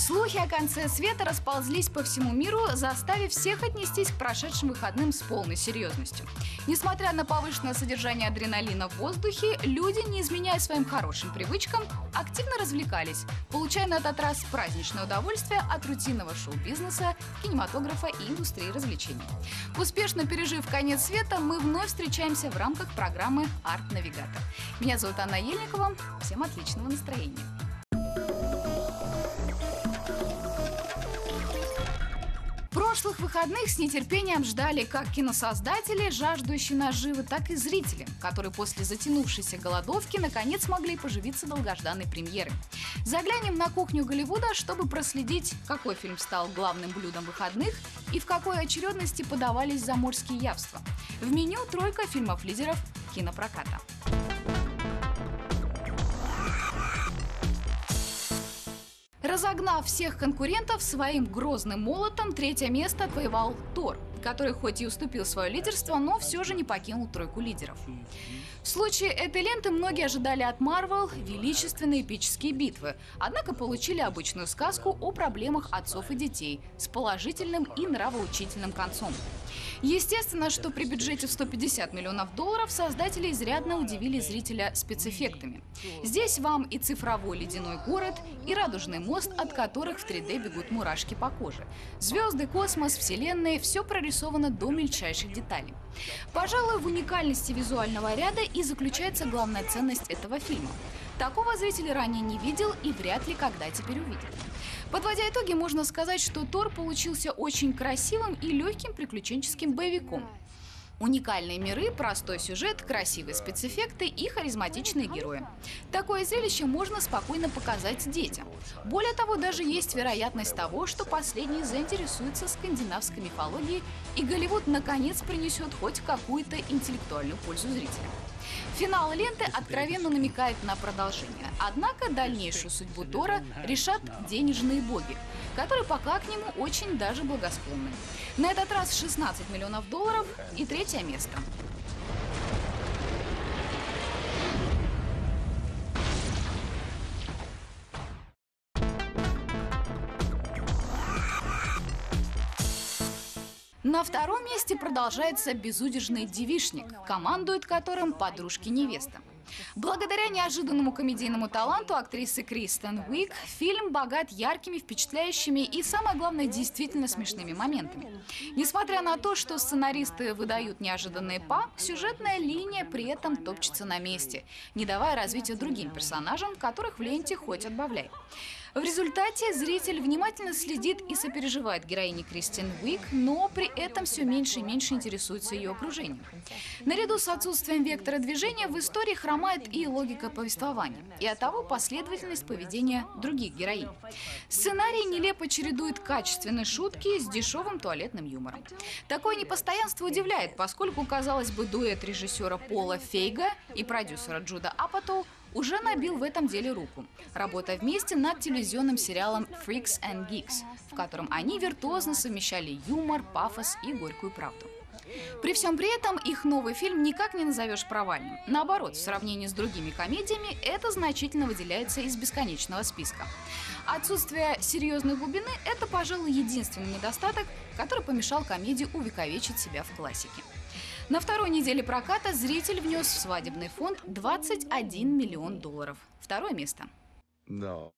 Слухи о конце света расползлись по всему миру, заставив всех отнестись к прошедшим выходным с полной серьезностью. Несмотря на повышенное содержание адреналина в воздухе, люди, не изменяя своим хорошим привычкам, активно развлекались, получая на этот раз праздничное удовольствие от рутинного шоу-бизнеса, кинематографа и индустрии развлечений. Успешно пережив конец света, мы вновь встречаемся в рамках программы «Арт-навигатор». Меня зовут Анна Ельникова. Всем отличного настроения! Прошлых выходных с нетерпением ждали как киносоздатели, жаждущие наживы, так и зрители, которые после затянувшейся голодовки наконец могли поживиться долгожданной премьерой. Заглянем на кухню Голливуда, чтобы проследить, какой фильм стал главным блюдом выходных и в какой очередности подавались заморские явства. В меню тройка фильмов-лидеров кинопроката. Разогнав всех конкурентов своим грозным молотом, третье место отвоевал Тор, который хоть и уступил свое лидерство, но все же не покинул тройку лидеров. В случае этой ленты многие ожидали от Marvel величественные эпические битвы, однако получили обычную сказку о проблемах отцов и детей с положительным и нравоучительным концом. Естественно, что при бюджете в $150 миллионов создатели изрядно удивили зрителя спецэффектами. Здесь вам и цифровой ледяной город, и радужный мост, от которых в 3D бегут мурашки по коже. Звезды, космос, вселенные – все прорисовано до мельчайших деталей. Пожалуй, в уникальности визуального ряда и заключается главная ценность этого фильма. Такого зритель ранее не видел и вряд ли когда теперь увидит. Подводя итоги, можно сказать, что Тор получился очень красивым и легким приключенческим боевиком. Уникальные миры, простой сюжет, красивые спецэффекты и харизматичные герои. Такое зрелище можно спокойно показать детям. Более того, даже есть вероятность того, что последние заинтересуются скандинавской мифологией, и Голливуд наконец принесет хоть какую-то интеллектуальную пользу зрителям. Финал ленты откровенно намекает на продолжение, однако дальнейшую судьбу Тора решат денежные боги, которые пока к нему очень даже благосклонны. На этот раз $16 миллионов и третье место. На втором месте продолжается безудержный девичник, командует которым подружки-невеста. Благодаря неожиданному комедийному таланту актрисы Кристен Уиг фильм богат яркими, впечатляющими и, самое главное, действительно смешными моментами. Несмотря на то, что сценаристы выдают неожиданные па, сюжетная линия при этом топчется на месте, не давая развития другим персонажам, которых в ленте хоть отбавляй. В результате зритель внимательно следит и сопереживает героине Кристен Уиг, но при этом все меньше и меньше интересуется ее окружением. Наряду с отсутствием вектора движения в истории хромает и логика повествования, и оттого последовательность поведения других героинь. Сценарий нелепо чередует качественные шутки с дешевым туалетным юмором. Такое непостоянство удивляет, поскольку, казалось бы, дуэт режиссера Пола Фейга и продюсера Джуда Апатоу уже набил в этом деле руку, работая вместе над телевизионным сериалом Freaks and Geeks, в котором они виртуозно совмещали юмор, пафос и горькую правду. При всем при этом их новый фильм никак не назовешь провальным. Наоборот, в сравнении с другими комедиями это значительно выделяется из бесконечного списка. Отсутствие серьезной глубины – это, пожалуй, единственный недостаток, который помешал комедии увековечить себя в классике. На второй неделе проката зритель внес в свадебный фонд $21 миллион. Второе место. No.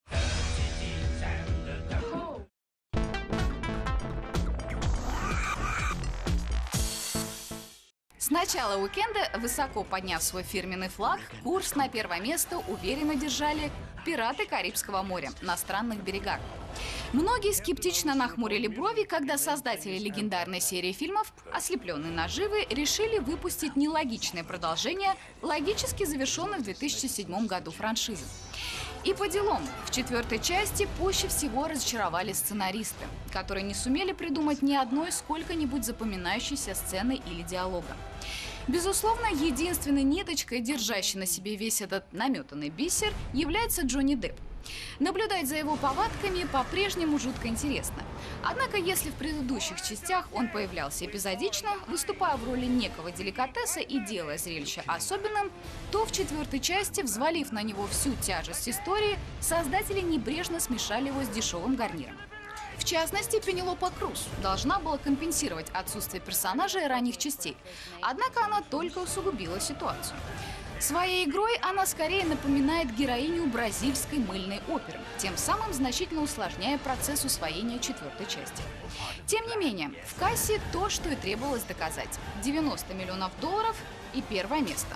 С начала уикенда, высоко подняв свой фирменный флаг, курс на первое место уверенно держали «Пираты Карибского моря» на странных берегах. Многие скептично нахмурили брови, когда создатели легендарной серии фильмов «Ослепленные наживы» решили выпустить нелогичное продолжение логически завершенной в 2007 году франшизы. И по делам, в четвертой части пуще всего разочаровали сценаристы, которые не сумели придумать ни одной сколько-нибудь запоминающейся сцены или диалога. Безусловно, единственной ниточкой, держащей на себе весь этот наметанный бисер, является Джонни Депп. Наблюдать за его повадками по-прежнему жутко интересно. Однако, если в предыдущих частях он появлялся эпизодично, выступая в роли некого деликатеса и делая зрелище особенным, то в 4-й части, взвалив на него всю тяжесть истории, создатели небрежно смешали его с дешевым гарниром. В частности, Пенелопа Круз должна была компенсировать отсутствие персонажей ранних частей, однако она только усугубила ситуацию. Своей игрой она скорее напоминает героиню бразильской мыльной оперы, тем самым значительно усложняя процесс усвоения 4-й части. Тем не менее, в кассе то, что и требовалось доказать – $90 миллионов и первое место.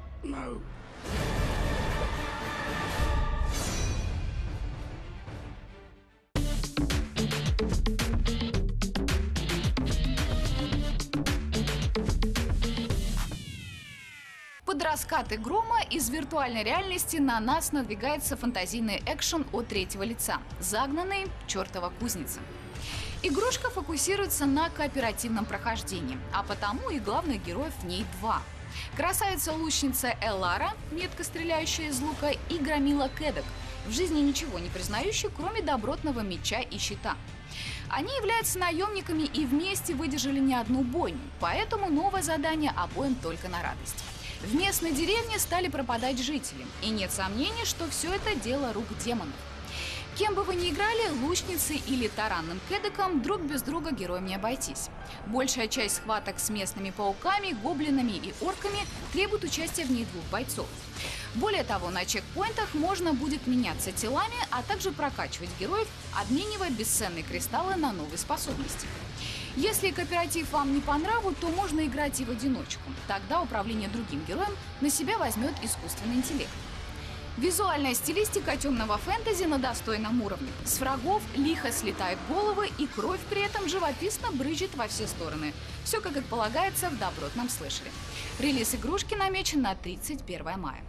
Под раскаты грома из виртуальной реальности на нас надвигается фантазийный экшен от третьего лица, загнанный чертова кузница. Игрушка фокусируется на кооперативном прохождении, а потому и главных героев в ней два. Красавица-лучница Эллара, метко стреляющая из лука, и громила Кэддок, в жизни ничего не признающий, кроме добротного меча и щита. Они являются наемниками и вместе выдержали не одну бойню, поэтому новое задание обоим только на радость. В местной деревне стали пропадать жители, и нет сомнений, что все это дело рук демонов. Кем бы вы ни играли, лучницей или таранным Кэддоком, друг без друга героям не обойтись. Большая часть схваток с местными пауками, гоблинами и орками требует участия в ней двух бойцов. Более того, на чекпоинтах можно будет меняться телами, а также прокачивать героев, обменивая бесценные кристаллы на новые способности. Если кооператив вам не по нраву, то можно играть и в одиночку. Тогда управление другим героем на себя возьмет искусственный интеллект. Визуальная стилистика темного фэнтези на достойном уровне. С врагов лихо слетают головы, и кровь при этом живописно брызжет во все стороны. Все как и полагается в добротном слэшере. Релиз игрушки намечен на 31 мая.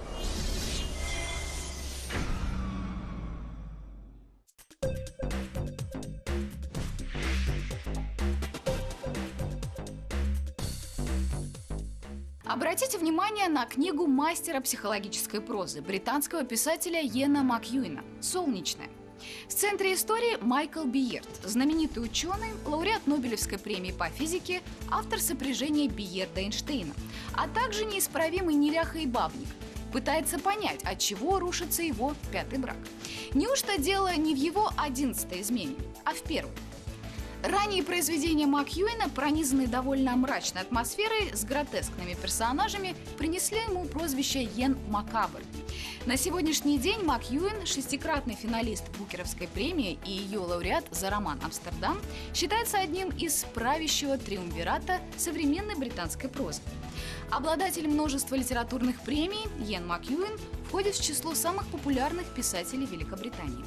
Обратите внимание на книгу мастера психологической прозы британского писателя Йена Макьюина «Солнечная». В центре истории Майкл Биерд, знаменитый ученый, лауреат Нобелевской премии по физике, автор сопряжения Биерда-Эйнштейна, а также неисправимый неряха и бабник. Пытается понять, от чего рушится его пятый брак. Неужто дело не в его 11-й измене, а в первой? Ранние произведения Макьюина, пронизанные довольно мрачной атмосферой с гротескными персонажами, принесли ему прозвище Йен Макабр. На сегодняшний день Макьюин, шестикратный финалист Букеровской премии и ее лауреат за роман «Амстердам», считается одним из правящего триумвирата современной британской прозы. Обладатель множества литературных премий, Йен Макьюин входит в число самых популярных писателей Великобритании.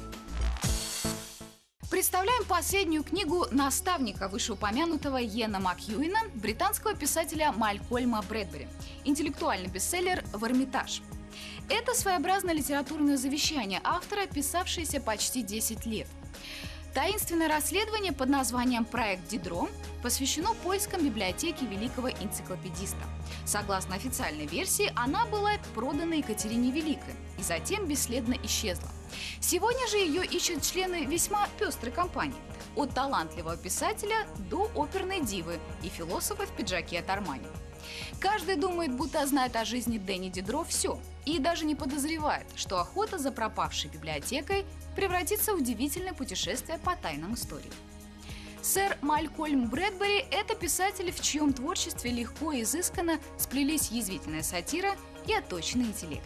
Представляем последнюю книгу наставника вышеупомянутого Йена Макьюина, британского писателя Малькольма Брэдбери, интеллектуальный бестселлер «В Эрмитаж». Это своеобразное литературное завещание автора, писавшееся почти 10 лет. Таинственное расследование под названием «Проект Дидро» посвящено поискам библиотеки великого энциклопедиста. Согласно официальной версии, она была продана Екатерине Великой и затем бесследно исчезла. Сегодня же ее ищут члены весьма пестрой компании, от талантливого писателя до оперной дивы и философа в пиджаке от Армани. Каждый думает, будто знает о жизни Дэнни Дидро все, и даже не подозревает, что охота за пропавшей библиотекой превратится в удивительное путешествие по тайнам истории. Сэр Малькольм Брэдбери – это писатель, в чьем творчестве легко и изысканно сплелись язвительная сатира и отточенный интеллект.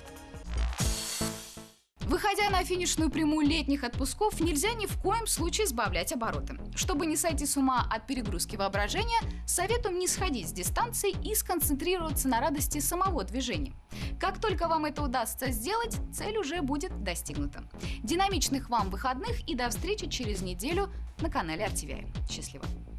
Выходя на финишную прямую летних отпусков, нельзя ни в коем случае сбавлять обороты. Чтобы не сойти с ума от перегрузки воображения, советуем не сходить с дистанции и сконцентрироваться на радости самого движения. Как только вам это удастся сделать, цель уже будет достигнута. Динамичных вам выходных и до встречи через неделю на канале RTVI. Счастливо!